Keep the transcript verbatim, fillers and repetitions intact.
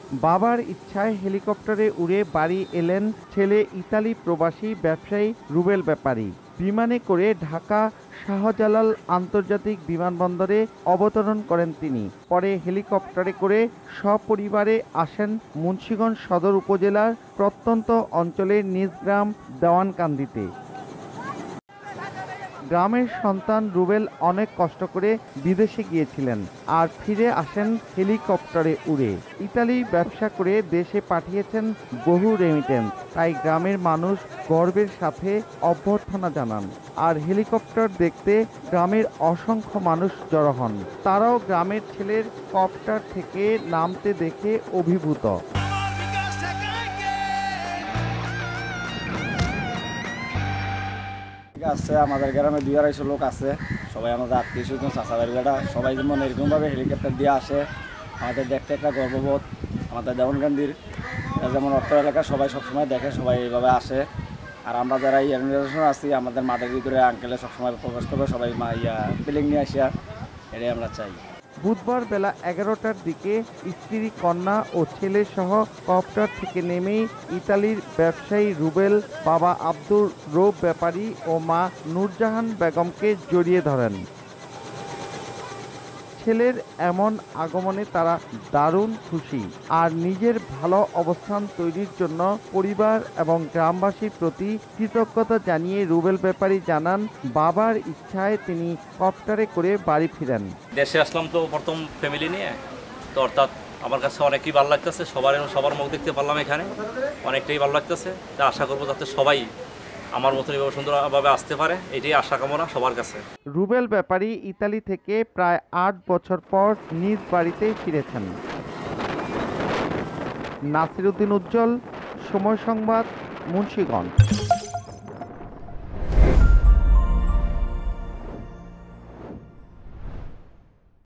বাবার ইচ্ছায় হেলিকপ্টারে উড়ে বাড়ি এলেন ছেলে ইতালি প্রবাসী ব্যবসায়ী রুবেল ব্যাপারী। বিমানে করে ঢাকা শাহজালাল আন্তর্জাতিক বিমানবন্দরে অবতরণ করেন তিনি। পরে হেলিকপ্টারে করে সপরিবারে আসেন মুন্সিগঞ্জ সদর উপজেলার প্রত্যন্ত অঞ্চলের নিজ গ্রাম দেওয়ানকান্দিতে। গ্রামের সন্তান রুবেল অনেক কষ্ট করে বিদেশে গিয়েছিলেন আর ফিরে আসেন হেলিকপ্টারে উড়ে। ইতালি ব্যবসা করে দেশে পাঠিয়েছেন বহু রেমিটেন্স। তাই গ্রামের মানুষ গর্বের সাথে অভ্যর্থনা জানান। আর হেলিকপ্টার দেখতে গ্রামের অসংখ্য মানুষ জড়ো হন। তারাও গ্রামের ছেলের কপ্টার থেকে নামতে দেখে অভিভূত। আছে আমাদের গ্রামে দুই আড়াইশো লোক আছে, সবাই আমাদের আত্মীয় স্বজন চাষাবাড়িটা সবাই যেমন এরকমভাবে হেলিকপ্টার দিয়ে আসে, আমাদের দেখতে একটা গর্ববোধ। আমাদের দেওয়ানকান্দির যেমন অর্থ এলাকা সবাই সবসময় দেখে, সবাই এইভাবে আসে। আর আমরা যারা ইয়ার জেনারেশন আছি আমাদের মাঠের ভিতরে আঙ্কেলে সবসময় প্রকাশ করবে, সবাই মা ইয়া ফিলিং নিয়ে আসিয়া, এটাই আমরা চাই। বুধবার বেলা এগারোটার দিকে স্ত্রী, কন্যা ও ছেলে সহ কপ্টার থেকে নেমেই ইতালির ব্যবসায়ী রুবেল বাবা আব্দুর রৌফ ব্যাপারী ও মা নূরজাহান বেগমকে জড়িয়ে ধরেন। ছেলের এমন আগমনে তারা দারুণ খুশি। আর নিজের ভালো অবস্থান তৈরির জন্য পরিবার এবং গ্রামবাসীর প্রতি কৃতজ্ঞতা জানিয়ে রুবেল ব্যাপারী জানান, বাবার ইচ্ছায় তিনি কপ্টারে করে বাড়ি ফিরেন। দেশে আসলাম তো প্রথম ফ্যামিলি নিয়ে, তো অর্থাৎ আমার কাছে অনেকই ভালো লাগতেছে। সবার সবার মুখ দেখতে পারলাম এখানে, অনেকটাই ভালো লাগতেছে। তা আশা করবো যাতে সবাই আমার মতন এভাবে সুন্দরভাবে আসতে পারে, এটাই আশা কামনা সবার কাছে। রুবেল ব্যাপারী ইতালি থেকে প্রায় আট বছর পর নিজ বাড়িতে ফিরেছেন। নাসির উদ্দিন উজ্জ্বল, সময় সংবাদ, মুন্সিগঞ্জ।